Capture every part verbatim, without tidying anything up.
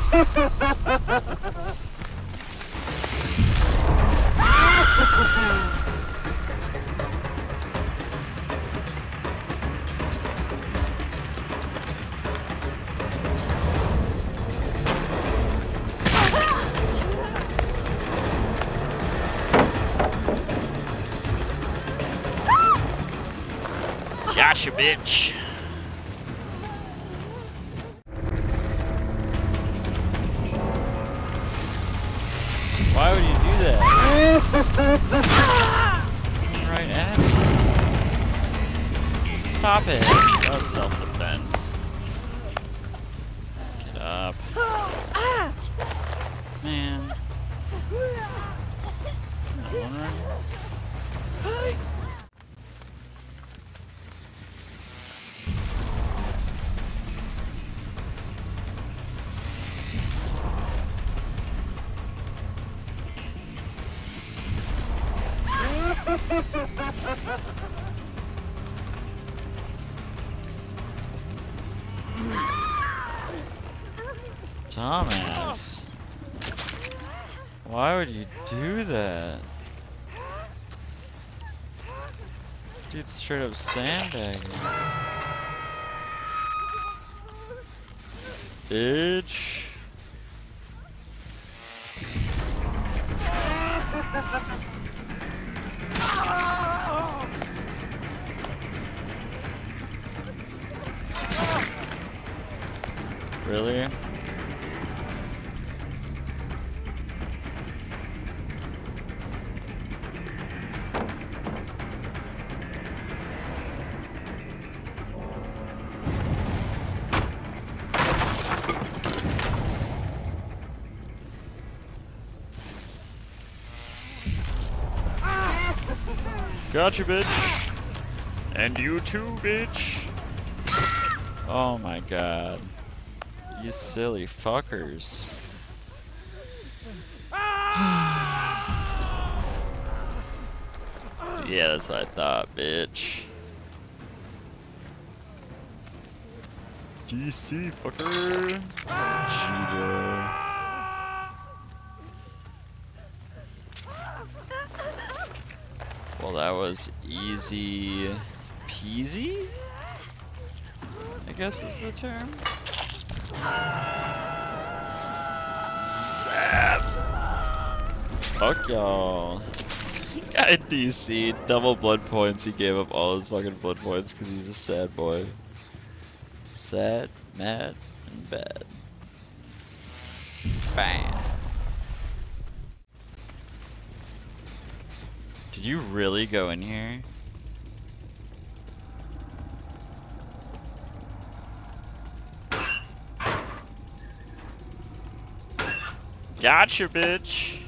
Gotcha, bitch. Why would you do that? Right at me. Stop it. That's self-defense. Get up. Man. Dumbass. Why would you do that? Dude, straight up sandbagging. Bitch. Really? Gotcha, bitch. And you too, bitch. Oh my god. You silly fuckers. Yeah, that's what I thought, bitch. D C, fucker. Cheetah. Well, that was easy peasy, I guess is the term. Sad. Fuck y'all. Guy D C, double blood points. He gave up all his fucking blood points because he's a sad boy. Sad, mad, and bad. Bam. Did you really go in here? Gotcha, bitch!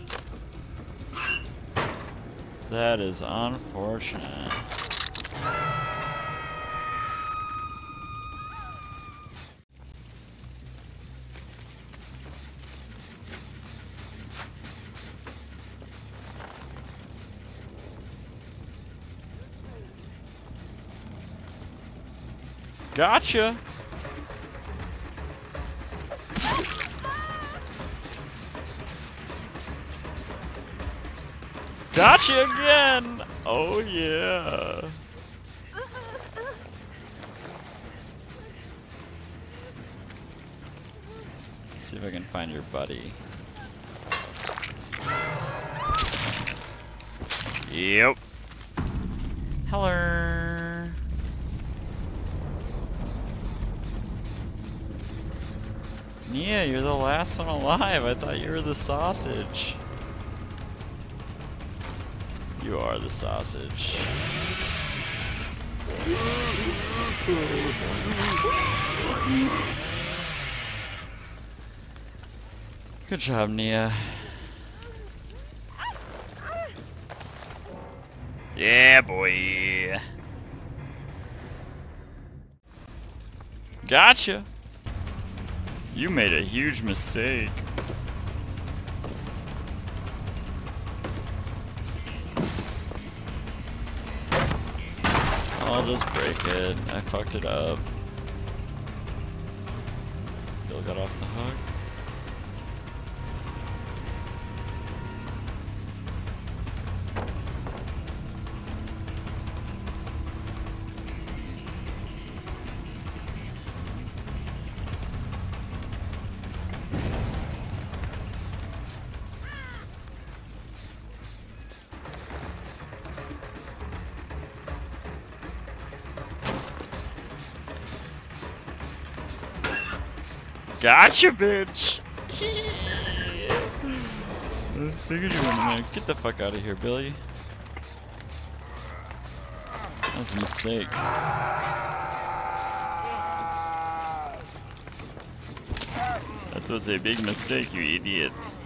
That is unfortunate. Gotcha! Gotcha again! Oh yeah! Let's see if I can find your buddy. Yep. Hello. Nia, you're the last one alive. I thought you were the sausage. You are the sausage. Good job, Nia. Yeah, boy. Gotcha. You made a huge mistake. I'll just break it. I fucked it up. Still got off the hook. Gotcha, bitch! I figured you wanted me. Get the fuck out of here, Billy. That was a mistake. That was a big mistake, you idiot.